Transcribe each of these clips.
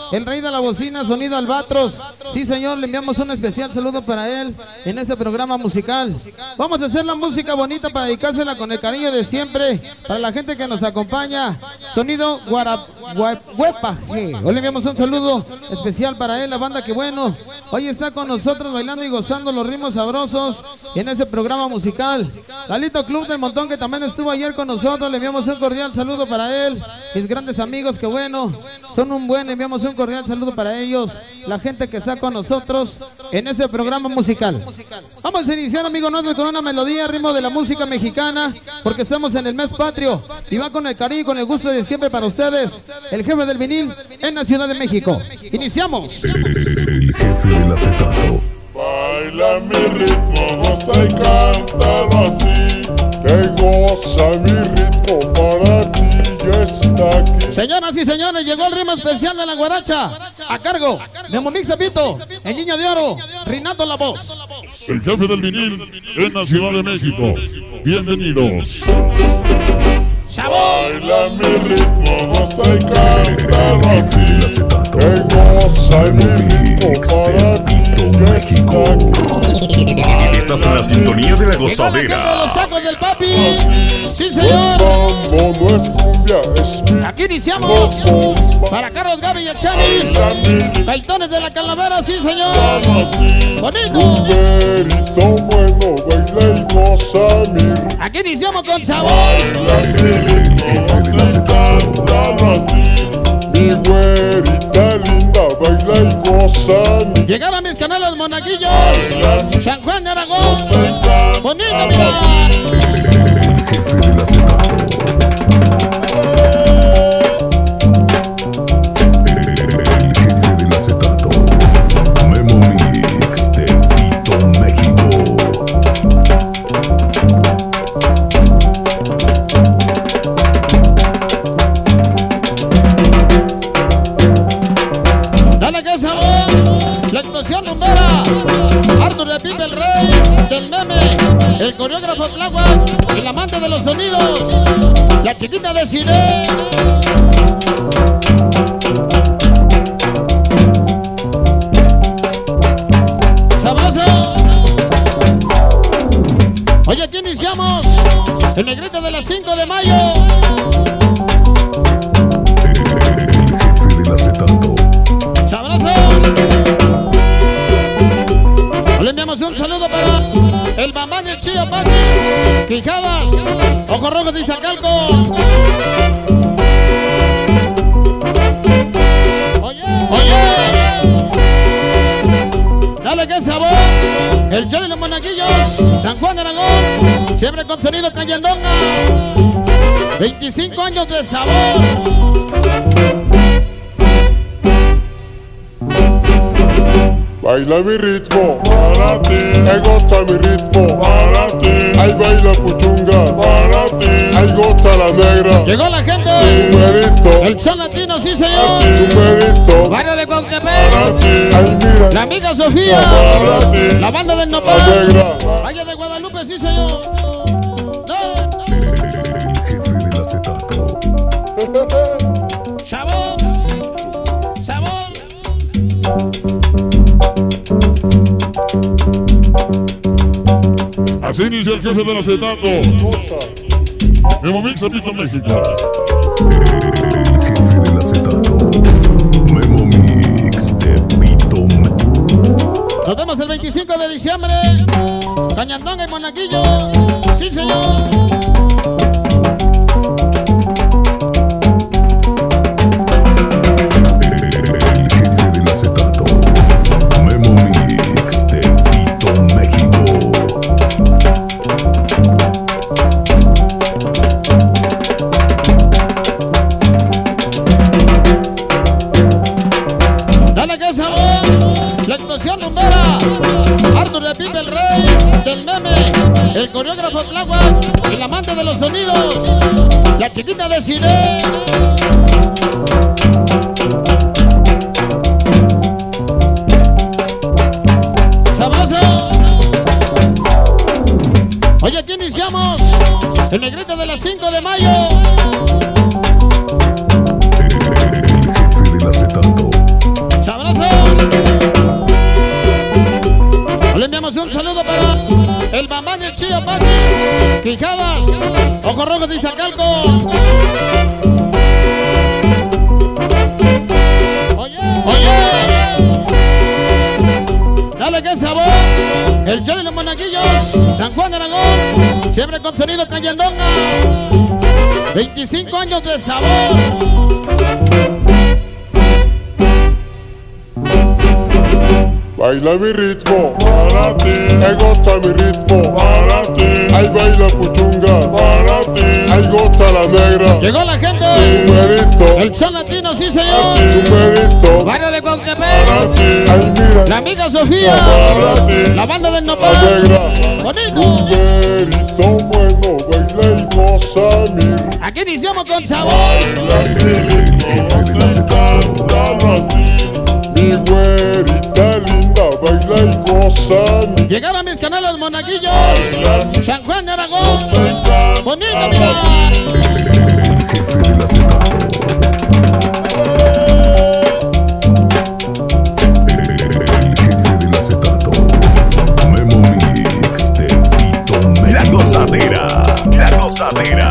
el rey de la bocina, Sonido Albatros. Sí, señor, le enviamos un especial saludo para él en ese programa musical. Vamos a hacer la música bonita para dedicársela con el cariño de siempre para la gente que nos acompaña. Sonido Huepa. Hoy le enviamos un saludo especial para él, la banda que bueno, hoy está con nosotros bailando y gozando los ritmos sabrosos en ese programa musical. Lalito Club del Montón, que también estuvo ayer con nosotros, le enviamos un cordial saludo para él. Mis grandes amigos que bueno, son un buen, le enviamos un cordial saludo para ellos, la gente que está con nosotros en ese programa musical. Vamos a iniciar, amigos nuestros, con una melodía, ritmo de la música mexicana, porque estamos en el mes patrio y va con el cariño y con el gusto de siempre para ustedes, el jefe del vinil en la Ciudad de México. Iniciamos. El jefe del acetato. Baila mi ritmo, goza y cántalo así, que goza mi ritmo para ti, ya está aquí. Señoras y señores, llegó el ritmo especial de la guaracha, a cargo de Momix Pito, el niño de oro, Rinato la voz. El jefe del vinil en la Ciudad de México. Bienvenidos. Baila mi ritmo, goza y cántalo así, que goza mi ritmo para ti, México. Estás en la sintonía de la gozadera. Los tacos del papi. Sí, señor. no es cumbia, es mi Aquí iniciamos para Carlos, Gaby y el Chanis. Baitones de la Calavera, sí, señor. Bonito. Cuberito bueno, baila y goza mi ritmo. Aquí iniciamos con sabor. El jefe del acetato. Mi güerita linda, baila y goza mi ritmo. Llegaron mis canales monaguillos. San Juan de Aragón. Bonito, mira. El jefe del acetato. El jefe del acetato. Memo Mix de Pito, México. Dale que sabor. La explosión rumbera. Arthur de Pipe, el rey del meme. El coreógrafo Tláhuac, el amante de los sonidos. La chiquita de Cine. Sabroso. Oye, aquí iniciamos el negrito de las 5 de mayo. El jefe del acetato. Sabroso. Le enviamos un saludo para el Bambán y el Chío Pati, Quijadas, Ojos Rojos de Iztacalco. Oye, dale que sabor. El Johnny de los Monaguillos, San Juan de Aragón, siempre con sonido Cayandonga. 25 años de sabor. Baila mi ritmo para ti, ay goza mi ritmo para ti, ay baila puchunga para ti, ay goza la negra. Llegó la gente. Numerito, El son latino, sí señor. numerito Barrio de para Cuauhtémoc. ti, ay mira La amiga Sofía. para ti, La banda del la Nopal. negra. Valle de Guadalupe, sí señor. El jefe del acetato. Sabor. Sabor. Así inicia el jefe del acetato. Memo Mix de Pito, México. El jefe del acetato. Memo Mix de Pito, México. Nos vemos el 25 de diciembre. Cañandonga y Monaguillo. Sí señor. El jefe del acetato. Memo Mix de Pito, México. Dale que sabor. La explosión rumbera. Arthur de Pipe, el rey del meme. El coreógrafo Tláhuac, el amante de los sonidos. La chiquita de Cine. Sabroso. Oye, aquí iniciamos el negrito de las 5 de mayo. El jefe del acetato. Chillo Pati, Quijadas, Ojos Rojos de Iztacalco. Oye, dale que sabor. El Cholo y los Monaguillos, San Juan de Aragón, siempre con sonido Cayandonga. 25 años de sabor. Baila mi ritmo, para ti. Goza mi ritmo, para ti. Ay, baila puchunga, para ti. Ay, goza la negra. Llegó la gente. Numerito, El son latino, sí señor. numerito, Barrio de Cuauhtémoc. ay, mira, La amiga Sofía. para ti. La banda del La Nopal. negra, Bonito. numerito bueno, baila y goza mi Aquí iniciamos con sabor. Mi güerita linda, baila y goza mi. Llegaron mis canales monaguillos. San Juan de Aragón. Bonito, mira. El jefe del acetato. El jefe del acetato. Memo Mix de Pito México. La gozadera. La gozadera.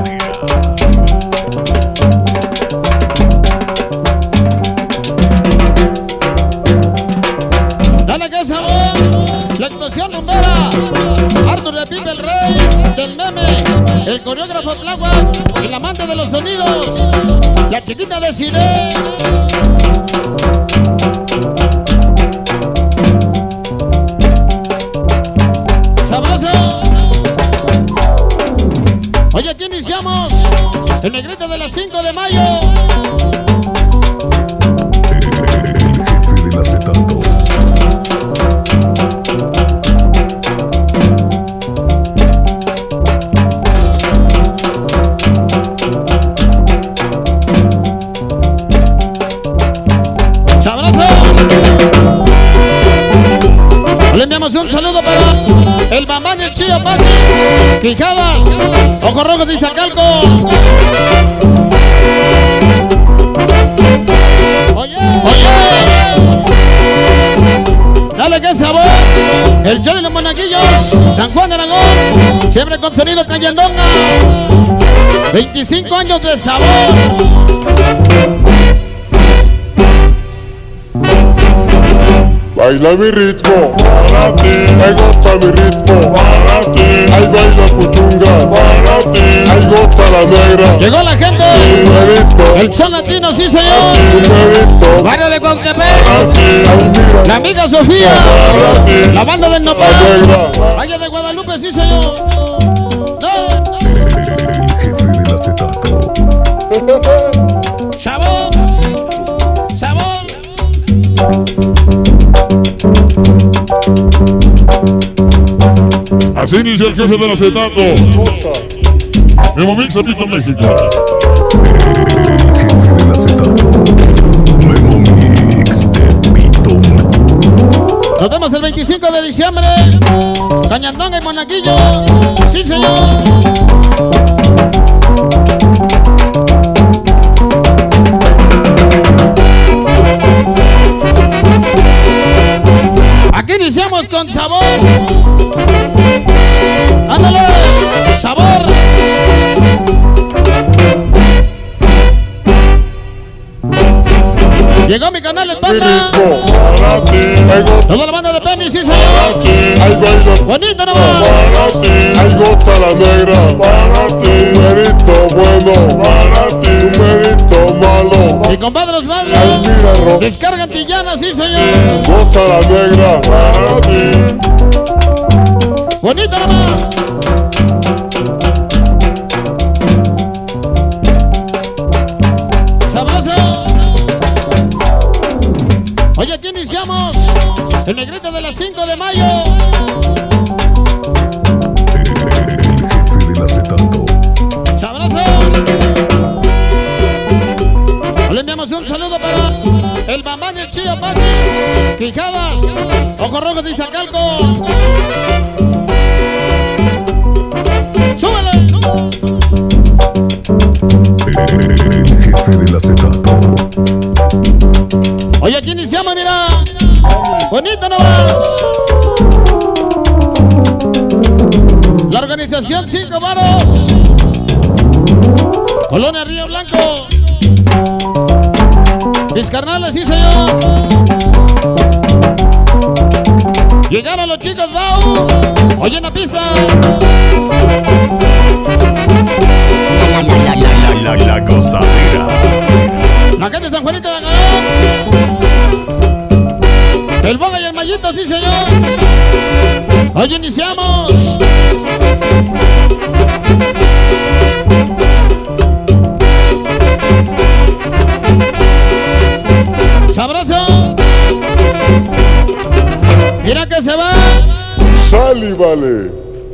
Dale que sabor. La explosión rumbera. Arthur de Pipe el Rey. Del meme. El coreógrafo Tláhuac. El amante de los sonidos. La chiquita de Cine. Sabroso. Oye, aquí iniciamos. El negrito de las 5 de mayo. El jefe del acetato. ¡Sabroso! Le enviamos un saludo para el mamá del Chillo Pati, Quijadas, Ojos Rojos de Iztacalco. Oye, dale que sabor. El Cholo y los Monaguillos, San Juan de Aragón, siempre con sonido Cayandonga. 25 años de sabor. Baila mi ritmo, para ti. Ay, goza mi ritmo, para ti. Ay, baila puchunga, para ti. Ay, goza la negra. Llegó la gente. Numerito, El son latino, sí señor. numerito, Barrio de Cuauhtémoc. ay, mira, La amiga Sofía. para ti. La banda del La Nopal. negra, Valle de Guadalupe, sí señor. No. El jefe del acetato. Sabor. Sabor. Así inicia el jefe del acetato. goza. Memo Mix de Pito México. El jefe del acetato. Memo Mix de Pito México. Nos vemos el 25 de diciembre. Cañandonga y Monaguillo. Sí señor. Aquí iniciamos con sabor. Ándale, sabor. Llegó mi canal el Mi Panda. ritmo, para ti. Ay, goza, Toda la banda de Penny, sí señor. ay, baila Bonito nomás. para ti. Ay, goza la negra, para ti. Numerito bueno, para ti. Numerito malo, Mi compadre ay, Osvaldo. mira, rosa. Descarga Antillana, sí señor. Goza la negra, para ti. Bonito nomás. Sabroso. Oye, aquí iniciamos el negrito de las 5 de mayo. El jefe del acetato. Sabroso. Le enviamos un saludo para el mamá del Chillo Pati, Quijadas, Ojos Rojos de Iztacalco. ¡Súbele! El jefe del acetato. Oye, aquí iniciamos, mira. Bonito nomás. organización 5 varos. Colonia Río Blanco. Mis carnales, sí señor. Llegaron los chicos Bau. Oye en la pista. La gozadera. La gente de San Juanito de Agarón. El Boga y el Mayito, sí señor. Hoy iniciamos. Sabroso. Mira que se va. Sal y vale.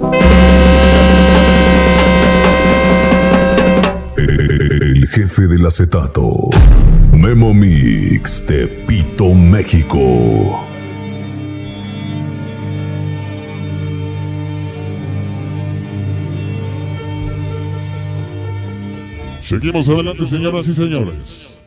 El jefe del acetato. Memo Mix, Tepito, México. Seguimos adelante, señoras y señores.